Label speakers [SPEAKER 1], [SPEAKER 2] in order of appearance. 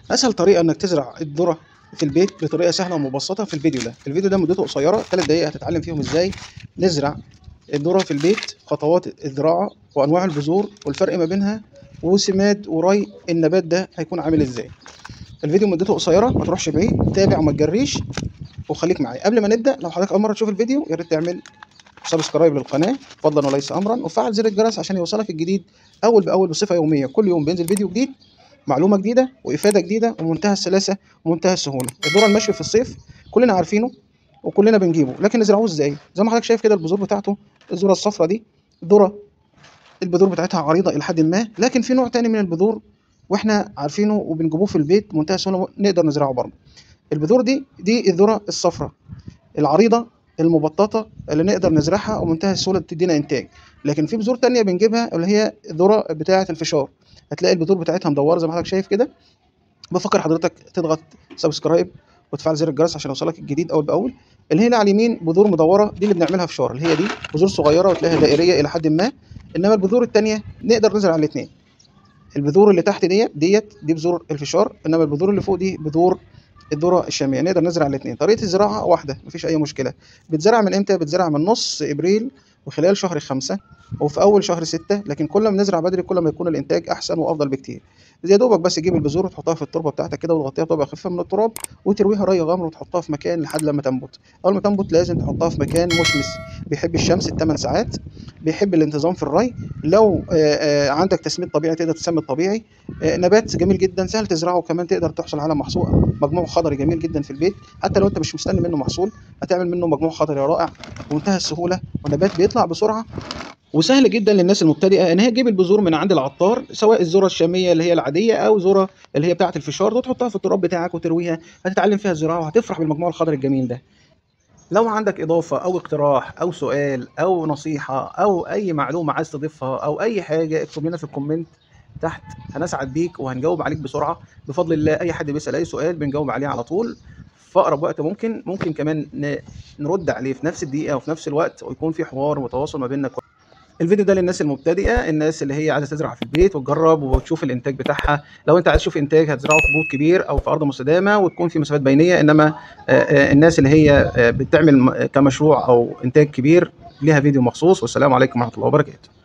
[SPEAKER 1] اسهل طريقه انك تزرع الذره في البيت بطريقه سهله ومبسطه في الفيديو ده. الفيديو ده مدته قصيره 3 دقائق، هتتعلم فيهم ازاي نزرع الذره في البيت، خطوات الزراعه وانواع البذور والفرق ما بينها، وسماد وري النبات ده هيكون عامل ازاي. الفيديو مدته قصيره، ما تروحش بعيد، تابع وما تجريش وخليك معايا. قبل ما نبدا، لو حضرتك اول مره تشوف الفيديو يا ريت تعمل سبسكرايب للقناه فضلا وليس امرا، وفعل زر الجرس عشان يوصلك الجديد اول باول بصفه يوميه. كل يوم بينزل فيديو جديد، معلومه جديده وافاده جديده ومنتهى السلاسه ومنتهى السهوله. الذره المشوي في الصيف كلنا عارفينه وكلنا بنجيبه، لكن نزرعوه ازاي؟ زي ما حضرتك شايف كده البذور بتاعته، الذره الصفراء دي ذره البذور بتاعتها عريضه الى حد ما، لكن في نوع تاني من البذور واحنا عارفينه وبنجيبوه في البيت منتهى السهوله نقدر نزرعه برضه. البذور دي الذره الصفراء العريضه المبططه اللي نقدر نزرعها ومنتهى السهوله تدينا انتاج. لكن في بذور تانية بنجيبها اللي هي الذره بتاعه الفشار، هتلاقي البذور بتاعتها مدوره زي ما حضرتك شايف كده. بفكر حضرتك تضغط سبسكرايب وتفعل زر الجرس عشان يوصلك الجديد اول باول. اللي هنا على اليمين بذور مدوره، دي اللي بنعملها فشار، اللي هي دي بذور صغيره وتلاقيها دائريه الى حد ما. انما البذور التانية نقدر نزرع الاثنين. البذور اللي تحت دي بذور الفشار، انما البذور اللي فوق دي بذور الذره الشاميه، نقدر نزرع الاثنين. طريقه الزراعه واحده مفيش اي مشكله. بتزرع من امتى؟ بتزرع من نص ابريل وخلال شهر 5 وفي اول شهر 6، لكن كل ما نزرع بدري كل ما يكون الانتاج احسن وافضل بكتير. يا دوبك بس تجيب البذور وتحطها في التربه بتاعتك كده وتغطيها بطبقه خفيفه من التراب وترويها ري غمر وتحطها في مكان لحد لما تنبت. اول ما تنبت لازم تحطها في مكان مشمس، بيحب الشمس ال8 ساعات، بيحب الانتظام في الري. لو عندك تسميد طبيعي تقدر تسمد طبيعي. نبات جميل جدا سهل تزرعه، وكمان تقدر تحصل على محصول مجموع خضري جميل جدا في البيت. حتى لو انت مش مستني منه محصول هتعمل منه مجموع خضري رائع بمنتهى السهوله، والنبات بيطلع بسرعه. وسهل جدا للناس المبتدئه ان هي تجيب البذور من عند العطار، سواء الذره الشاميه اللي هي العاديه او ذره اللي هي بتاعه الفشار، وتحطها في التراب بتاعك وترويها. هتتعلم فيها الزراعه وهتفرح بالمجموع الخضري الجميل ده. لو عندك إضافة أو اقتراح أو سؤال أو نصيحة أو أي معلومة عايز تضيفها أو أي حاجة، اكتب لنا في الكومنت تحت، هنسعد بيك وهنجاوب عليك بسرعة بفضل الله. أي حد بيسأل أي سؤال بنجاوب عليه على طول في أقرب وقت ممكن كمان نرد عليه في نفس الدقيقة وفي نفس الوقت، ويكون في حوار وتواصل ما بيننا. الفيديو ده للناس المبتدئه، الناس اللي هي عايزه تزرع في البيت وتجرب وتشوف الانتاج بتاعها. لو انت عايز تشوف انتاج هتزرعه في بوت كبير او في ارض مستدامه وتكون في مسافات بينيه، انما الناس اللي هي بتعمل كمشروع او انتاج كبير ليها فيديو مخصوص. والسلام عليكم ورحمه الله وبركاته.